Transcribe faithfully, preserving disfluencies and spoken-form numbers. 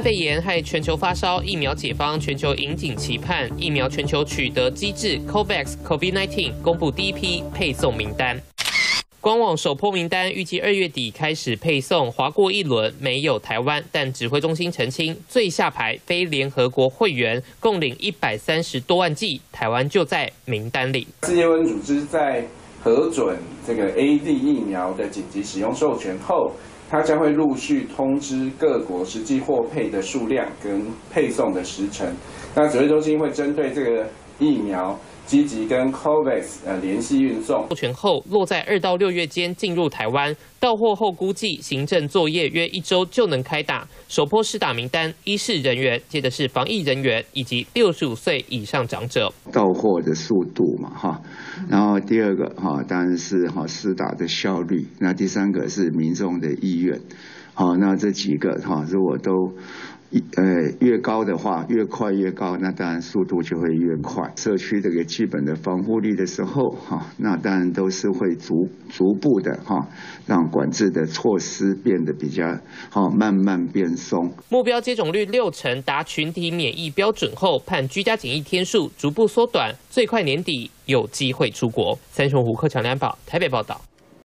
肺炎害全球发烧，疫苗解方，全球引颈期盼。疫苗全球取得机制 COVAX COVID 十九 公布第一批配送名单。官网首波名单预计二月底开始配送，划过一轮，没有台湾，但指挥中心澄清，最下排非联合国会员共领一百三十多万剂，台湾就在名单里。 世界卫生组织在核准这个 A Z 疫苗的紧急使用授权后，它将会陆续通知各国实际获配的数量跟配送的时程。那指挥中心会针对这个疫苗积极跟 COVAX 呃联系运送。 授权后落在二到六月间进入台湾，到货后估计行政作业约一周就能开打。首波施打名单一是人员，接着是防疫人员以及六十五岁以上长者。 到货的速度嘛，哈，然后第二个哈当然是哈施打的效率，那第三个是民众的意愿，好，那这几个哈如果都。呃，越高的话，越快越高，那当然速度就会越快。社区这个基本的防护力的时候，哈，那当然都是会逐逐步的哈，让管制的措施变得比较好，慢慢变松。 目标接种率六成，达群体免疫标准后，盼居家检疫天数逐步缩短，最快年底有机会出国。三雄胡克强联报台北报道。